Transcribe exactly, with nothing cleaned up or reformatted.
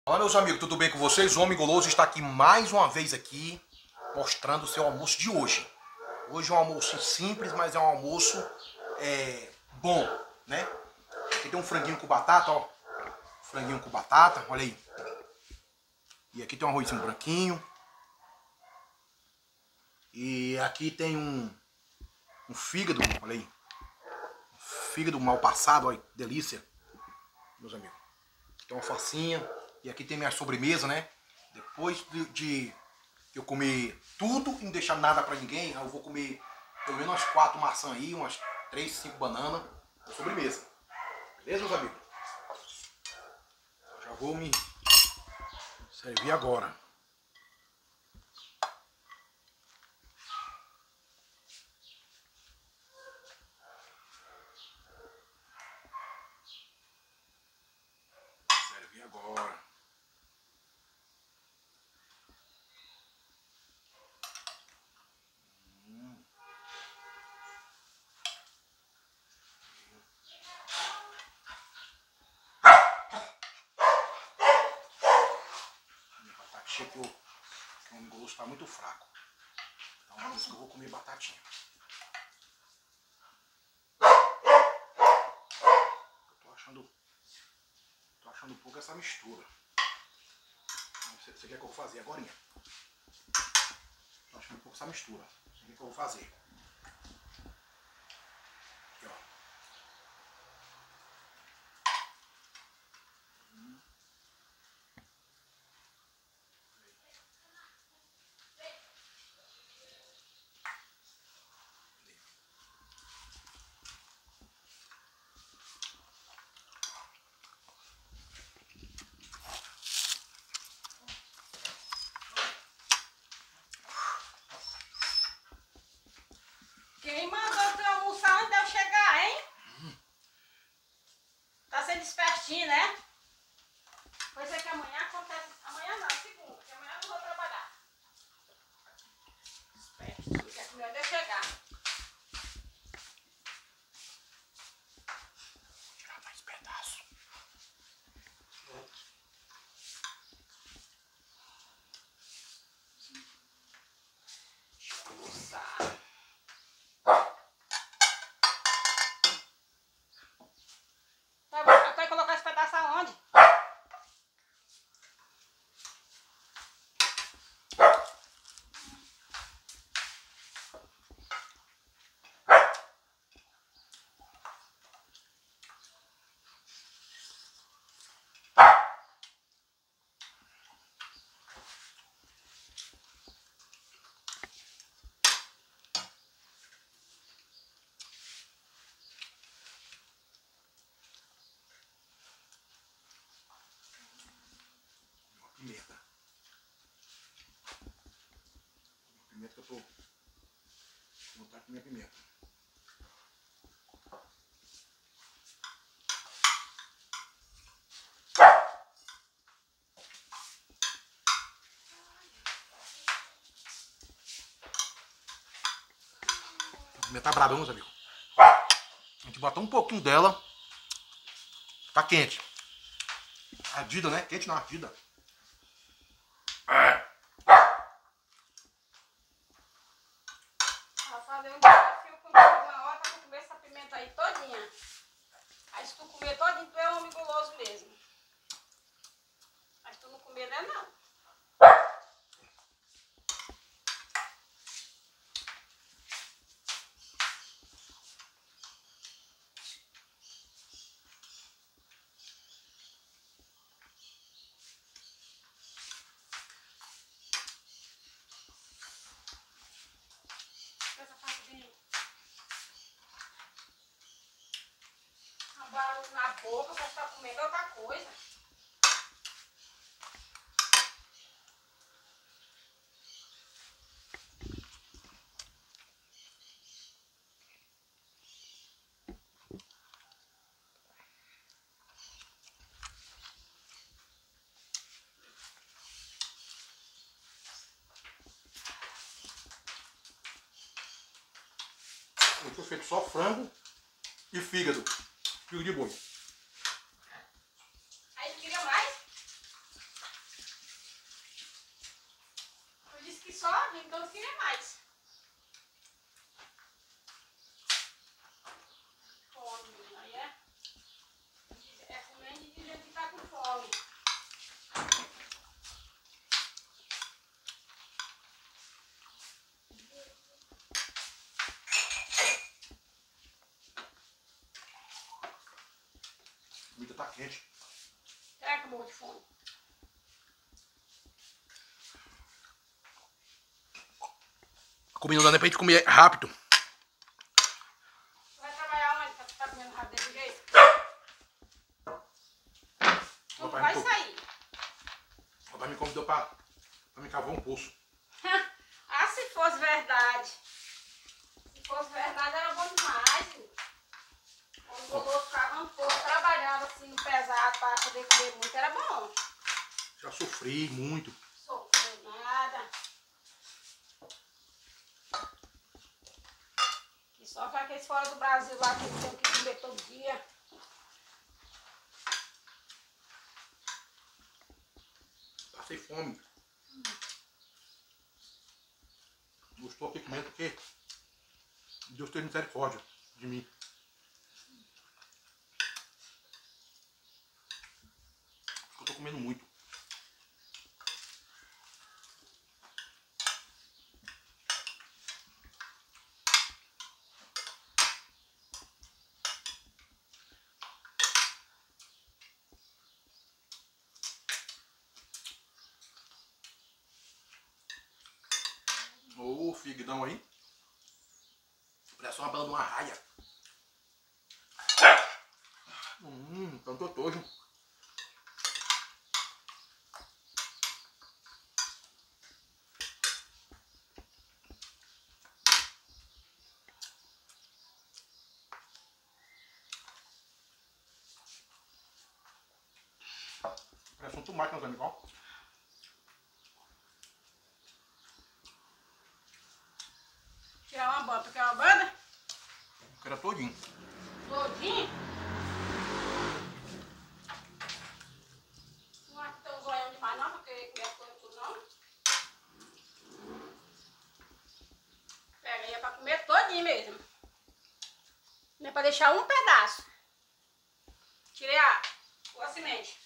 Olá, meus amigos, tudo bem com vocês? O Homem Guloso está aqui mais uma vez aqui, mostrando o seu almoço de hoje. Hoje é um almoço simples, mas é um almoço é, bom, né? Aqui tem um franguinho com batata, ó. Franguinho com batata, olha aí. E aqui tem um arrozinho branquinho. E aqui tem um, um fígado, olha aí. Fígado mal passado, olha, delícia, meus amigos. Tem uma facinha. E aqui tem minha sobremesa, né? Depois de, de eu comer tudo e não deixar nada pra ninguém, eu vou comer pelo menos umas quatro maçãs aí, umas três, cinco bananas. Sobremesa. Beleza, meus amigos? Já vou me servir agora. Servir agora. Achei que o, que o gosto está muito fraco. Então por isso que eu vou comer batatinha. Eu tô achando. Tô achando pouco essa mistura. Você, você quer que eu vou fazer agora? Tô achando pouco essa mistura. Você quer que eu vou fazer? Aqui, ó. Quem mandou tu almoçar antes de eu chegar, hein? Hum. Tá sendo espertinho, né? Pois é que amanhã acontece... Amanhã não, segunda, porque amanhã eu não vou trabalhar. Espertinho, quer comer antes de eu chegar. Vou tirar mais pedaço. Almoçar. Vai colocar esse pedaço aonde? Pimenta. Pimenta que eu tô. Vou botar aqui minha pimenta. A pimenta tá brava, meus amigos. A gente bota um pouquinho dela. Tá quente. Ardida, né? Quente não, ardida. É. Vou fazer um desafio contigo uma hora pra tu comer essa pimenta aí todinha. Aí se tu comer todinho, tu é um homem guloso mesmo. Mas tu não comer, né, não. Essa parte bem... Um barulho na boca, você tá comendo outra coisa. Eu tô feito só frango e fígado. Fígado de boi. Aí queria mais? só, então eu queria mais. Fome, menina, aí é? É comendo e dizendo que tá com fome. A comida tá quente. Será que eu morro de fome? A comida não dá nem pra gente comer rápido. Vai trabalhar onde? Pra tu tá comendo rápido desse jeito? Tu Papai vai me, sair. papai me convidou pra, pra me cavar um poço. Ah, se fosse verdade. Se fosse verdade era bom demais. Quando o Dodô ficava um pouco trabalhando assim pesado para poder comer muito, era bom. Já sofri muito. Sofreu nada. E só para aqueles fora do Brasil lá que tem que comer todo dia. Passei fome. Hum. Eu estou aqui comendo porque Deus tem misericórdia de mim. Eu estou comendo muito. Ô, figuidão aí. Parece uma bela de uma raia. Hum, tanto tojo. Parece um tomate, meus amigos. Ó. Tirar uma banda. Tu quer uma banda? Eu quero todinho. Todinho? Não é que tem um zoião demais não, pra querer comer as coisas tudo não. Pega aí, é pra comer todinho mesmo. Não é pra deixar um pedaço. Tirei a, a semente.